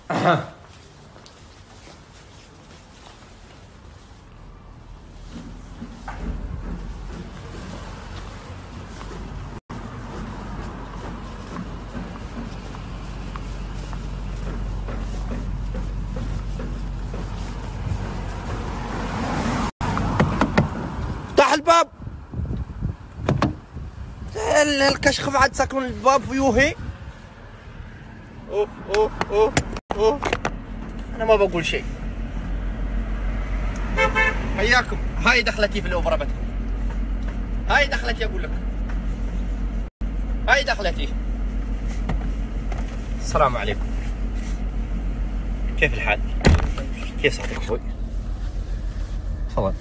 افتح الباب. الكشخ بعد ساكنون الباب فيوهي. اوف اوف اوف اوف. انا ما بقول شيء. حياكم. هاي دخلتي في الاوبرا بدكم. هاي دخلتي اقول لك. هاي دخلتي. السلام عليكم. كيف الحال؟ كيف صحتك اخوي؟ تفضل.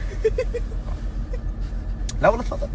لا والله تفضل.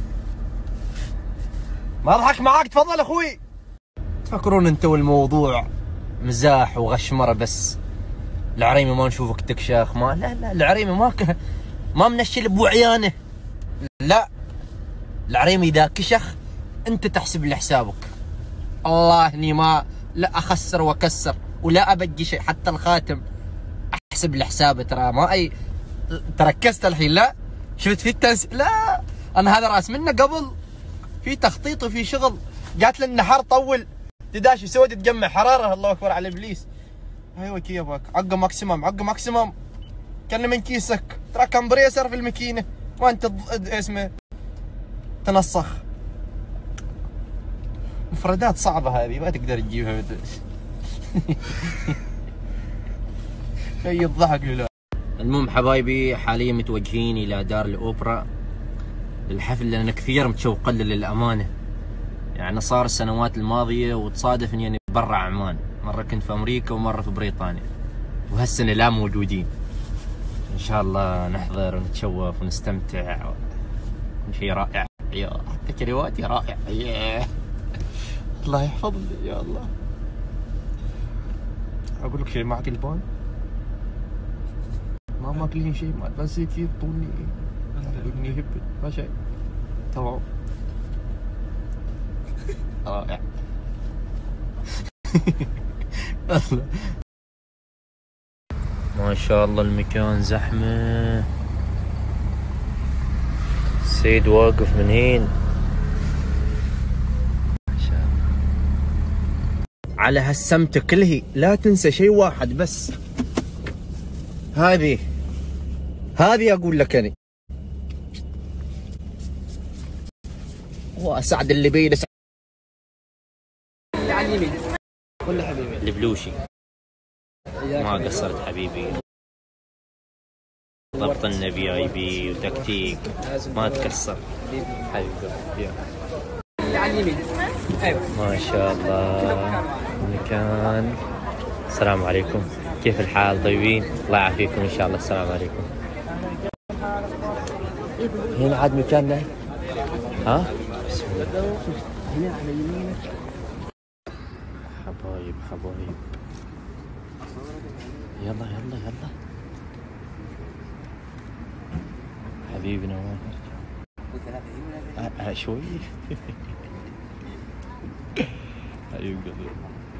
ما اضحك معاك، تفضل اخوي. تفكرون انتوا الموضوع مزاح وغشمره بس؟ العريمي ما نشوفك تكشخ، ما لا العريمي ما منشل بوعيانه. لا، العريمي اذا كشخ انت تحسب له حسابك. الله اني ما لا اخسر واكسر ولا ابجي شيء، حتى الخاتم احسب له حسابه. ترى ما اي تركزت الحين. لا شفت في لا انا هذا راس منه قبل في تخطيط وفي شغل. جات لي النهار طول تداشي سودي تجمع حراره. الله اكبر على ابليس. ايوه كيفك؟ عقه ماكسيمم، عقه ماكسيمم. كان من كيسك ترى كمبريسر في الماكينه وانت اسمه تنسخ. مفردات صعبه هذه ما تقدر تجيبها. شيء الضحك له. المهم حبايبي حاليا متوجهين الى دار الاوبرا للحفل، لان كثير متشوق له للامانه. يعني صار السنوات الماضيه وتصادف اني برا عمان، مره كنت في امريكا ومره في بريطانيا، وهالسنه لا موجودين. ان شاء الله نحضر ونتشوف ونستمتع. شيء رائع. يا حتى كلماتي رائع. ياه الله يحفظني يا الله. اقول لك شيء، معك البان؟ ما ماكلين شيء، ما تنسي كثير طولني. ابني هبل ما شيء. تمام. رائع. ما شاء الله المكان زحمة. السيد واقف من هين. ما شاء الله. على هالسمتة كلهي لا تنسى شيء واحد بس. هذه اقول لك انا واسعد اللي بيده اللي على اليمين ولا حبيبي البلوشي. ما قصرت حبيبي، ضبط لنا VIP وتكتيك ما تكسر حبيبي. اللي على اليمين. ايوه ما شاء الله المكان. السلام عليكم، كيف الحال؟ طيبين؟ الله يعافيكم ان شاء الله. السلام عليكم. هنا عاد مكاننا. ها؟ بسم الله. هنا على يمينك. حبايب يلا حبيبي نواف. شوي. حبيب قلبي.